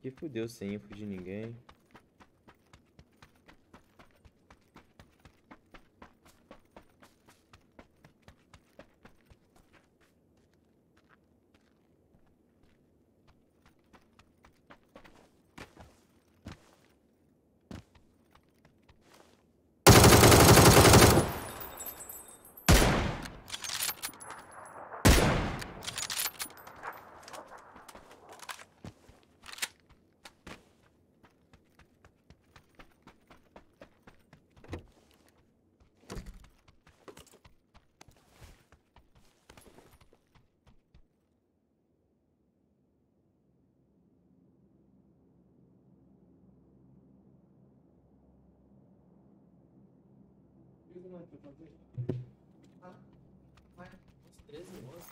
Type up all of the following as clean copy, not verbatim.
Aqui fudeu sem info de ninguém. Uns 13 monstros.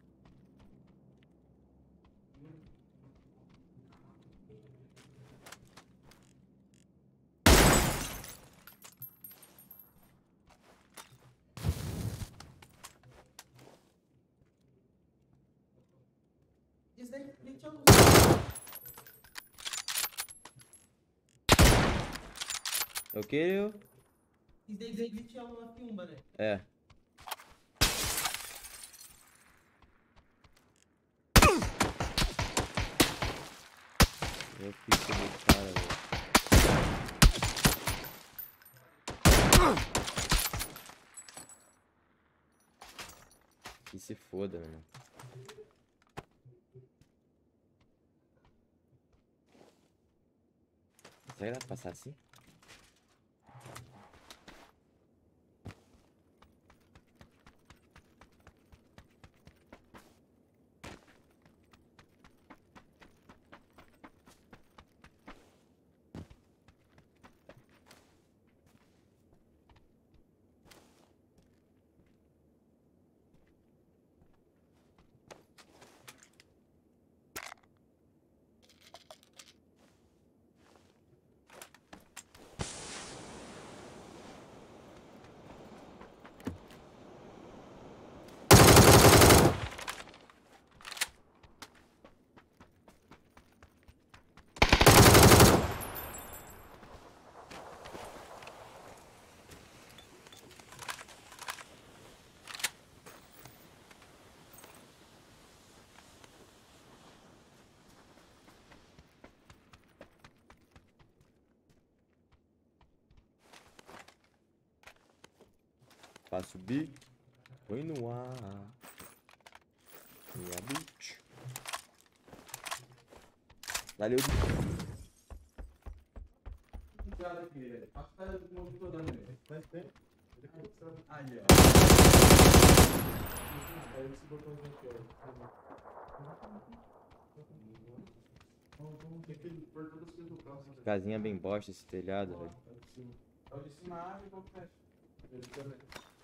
Isso daí, gente, eu não É o que, eu? Isso daí, gente, é uma fiumba, né? É. Eu fiz do cara, velho. Que se foda, mano. Será que dá pra passar assim? Pra subir, põe no ar. Minha bitch. Valeu. Cuidado aqui, velho. A cara do mundo todo, né? Faz tempo. Aí, ó. Aí esse botãozinho aqui, ó. Tem que pôr todas as coisas do carro. Casinha bem bosta esse telhado, velho. É o de cima abre e o fecha. Ele também.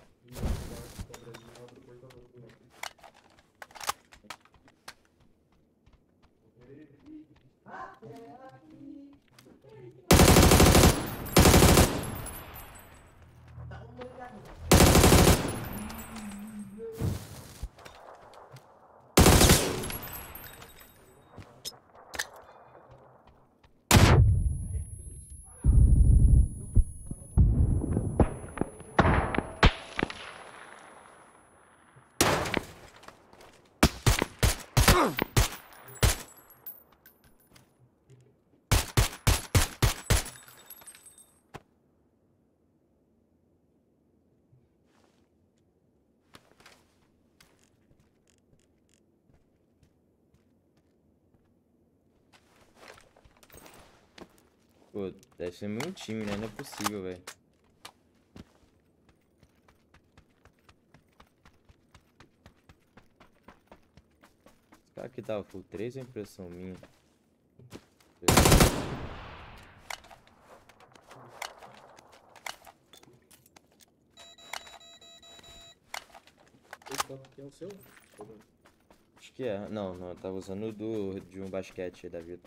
Pô, deve ser meu time, né? Não é possível, velho. Esse cara aqui tava full 3 é impressão minha. Esse copo aqui é o seu? Acho que é. Não, não, eu tava usando o de um basquete aí da vida.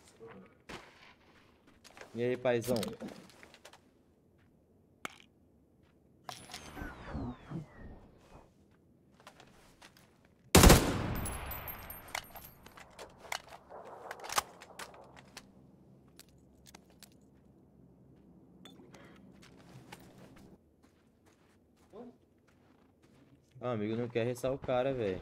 E aí, paizão? Ah, o amigo não quer ressar o cara, velho.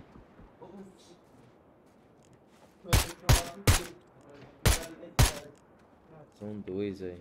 São dois, velho.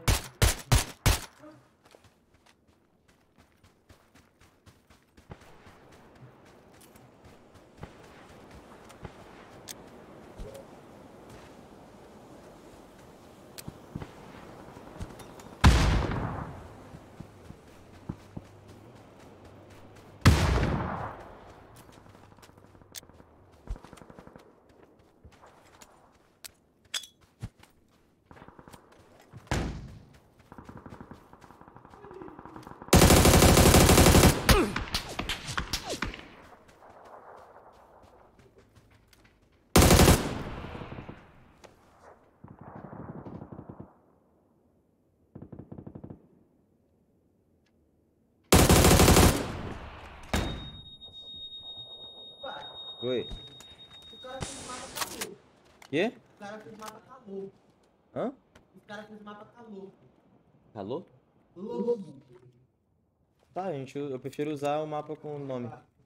Pai, Oi. o cara fez mapa calor. Quê? O cara fez mapa calor. Hã? O cara fez mapa calor. Alô? Lobo. Tá, gente, eu prefiro usar o mapa com o nome.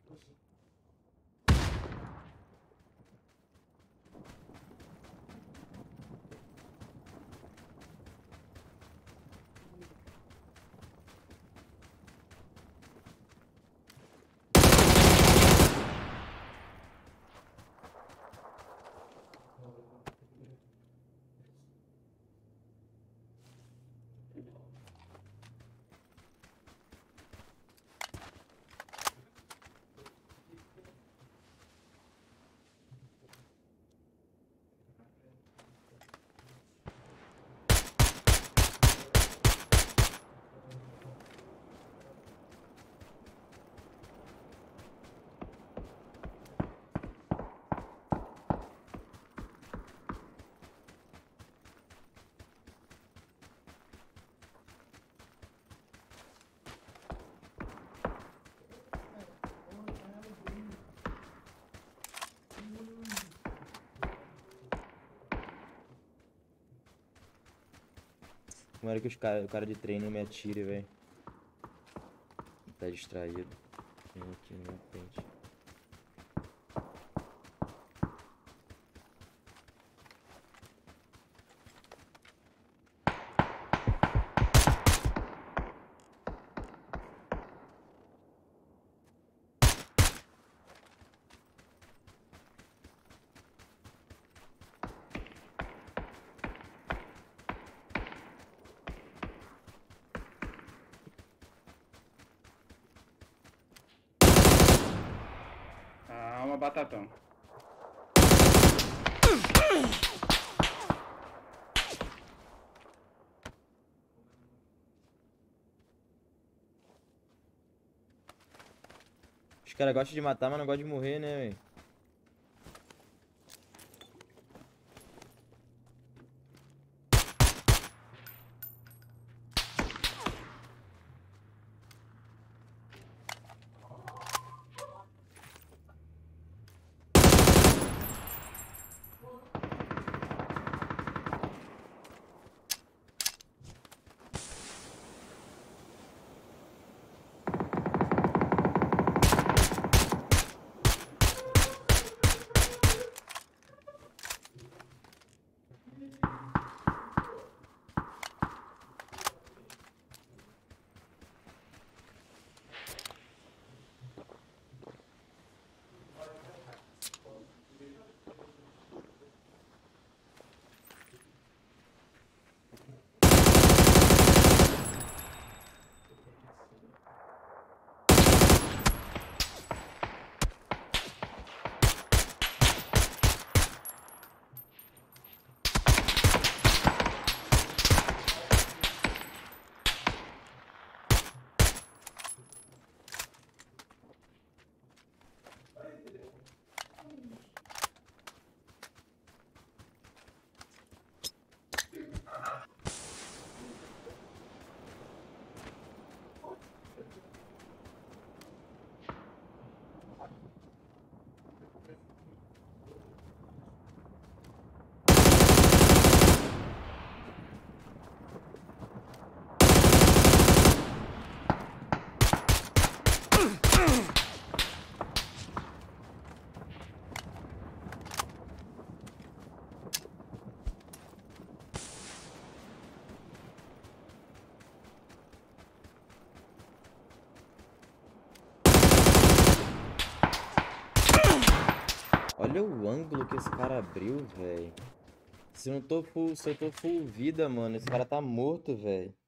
Tomara que o cara de treino me atire, velho. Tá distraído. Tem aqui na frente. Calma, Batatão. Os caras gostam de matar, mas não gostam de morrer, né, velho? Olha o ângulo que esse cara abriu, velho. Se eu tô full vida, mano, esse cara tá morto, velho.